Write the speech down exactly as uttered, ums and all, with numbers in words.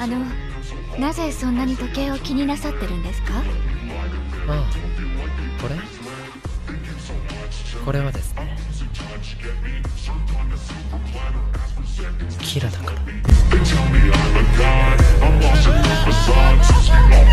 あの、なぜそんなに時計を気になさってるんですか？ ああ、これこれはですね、キラだから。